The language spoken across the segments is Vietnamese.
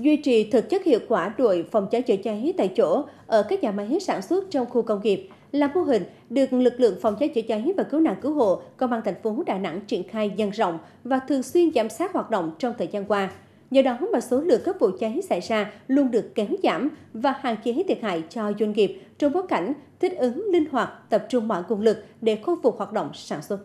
Duy trì thực chất hiệu quả đội phòng cháy chữa cháy tại chỗ ở các nhà máy sản xuất trong khu công nghiệp là mô hình được lực lượng phòng cháy chữa cháy và cứu nạn cứu hộ Công an thành phố Đà Nẵng triển khai nhân rộng và thường xuyên giám sát hoạt động trong thời gian qua. Nhờ đó mà số lượng các vụ cháy xảy ra luôn được kéo giảm và hạn chế thiệt hại cho doanh nghiệp trong bối cảnh thích ứng linh hoạt, tập trung mọi nguồn lực để khôi phục hoạt động sản xuất.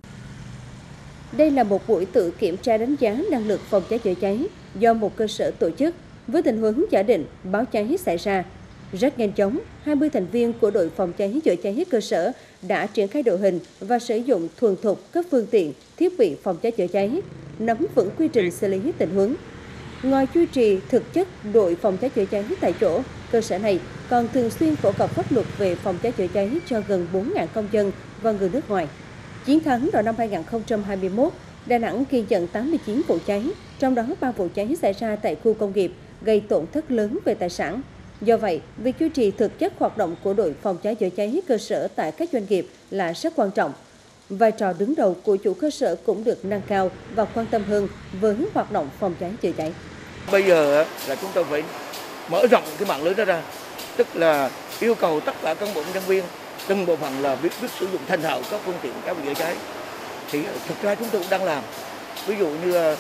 Đây là một buổi tự kiểm tra đánh giá năng lực phòng cháy chữa cháy do một cơ sở tổ chức với tình huống giả định báo cháy xảy ra. Rất nhanh chóng, 20 thành viên của đội phòng cháy chữa cháy cơ sở đã triển khai đội hình và sử dụng thuần thục các phương tiện, thiết bị phòng cháy chữa cháy, nắm vững quy trình xử lý tình huống. Ngoài duy trì thực chất đội phòng cháy chữa cháy tại chỗ, cơ sở này còn thường xuyên phổ cập pháp luật về phòng cháy chữa cháy cho gần 4.000 công dân và người nước ngoài. 9 tháng đầu năm 2021, Đà Nẵng ghi nhận 89 vụ cháy, trong đó 3 vụ cháy xảy ra tại khu công nghiệp, gây tổn thất lớn về tài sản. Do vậy, việc duy trì thực chất hoạt động của đội phòng cháy chữa cháy cơ sở tại các doanh nghiệp là rất quan trọng. Vai trò đứng đầu của chủ cơ sở cũng được nâng cao và quan tâm hơn với hoạt động phòng cháy chữa cháy. Bây giờ là chúng tôi phải mở rộng cái mạng lưới đó ra, tức là yêu cầu tất cả cán bộ nhân viên từng bộ phận là biết sử dụng thành thạo các phương tiện các chữa cháy. Thì thực ra chúng tôi cũng đang làm. Ví dụ như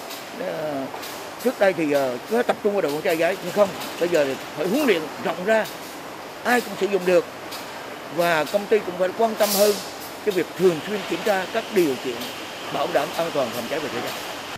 trước đây thì cứ tập trung vào đội phòng cháy chữa cháy, nhưng không, bây giờ phải huấn luyện rộng ra, ai cũng sử dụng được, và công ty cũng phải quan tâm hơn cái việc thường xuyên kiểm tra các điều kiện bảo đảm an toàn phòng cháy và chữa cháy.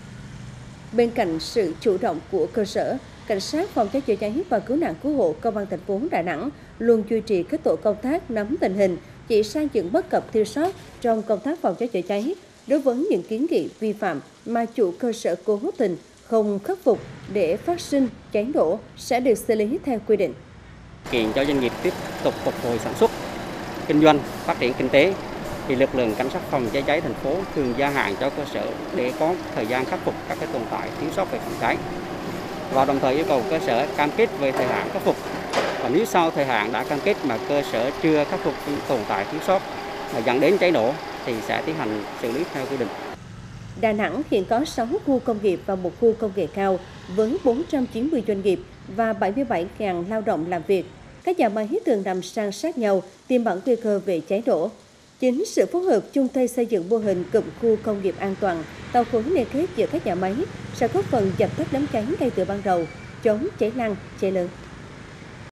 Bên cạnh sự chủ động của cơ sở, Cảnh sát phòng cháy chữa cháy và cứu nạn cứu hộ Công an thành phố Đà Nẵng luôn duy trì các tổ công tác nắm tình hình, chỉ ra những bất cập thiếu sót trong công tác phòng cháy chữa cháy. Đối với những kiến nghị vi phạm mà chủ cơ sở cố tình không khắc phục để phát sinh cháy nổ sẽ được xử lý theo quy định. Kiện cho doanh nghiệp tiếp tục phục hồi sản xuất, kinh doanh, phát triển kinh tế, thì lực lượng cảnh sát phòng cháy cháy thành phố thường gia hạn cho cơ sở để có thời gian khắc phục các tồn tại thiếu sót về phòng cháy, và đồng thời yêu cầu cơ sở cam kết về thời hạn khắc phục. Và nếu sau thời hạn đã cam kết mà cơ sở chưa khắc phục tồn tại thiếu sót mà dẫn đến cháy nổ thì sẽ tiến hành xử lý theo quy định. Đà Nẵng hiện có 6 khu công nghiệp và một khu công nghệ cao với 490 doanh nghiệp và 77.000 lao động làm việc. Các nhà máy thường nằm san sát nhau, tiềm ẩn nguy cơ về cháy nổ. Chính sự phối hợp chung tay xây dựng mô hình cụm khu công nghiệp an toàn, tạo khối liên kết giữa các nhà máy sẽ góp phần dập tắt đám cháy ngay từ ban đầu, chống cháy lan, cháy lớn.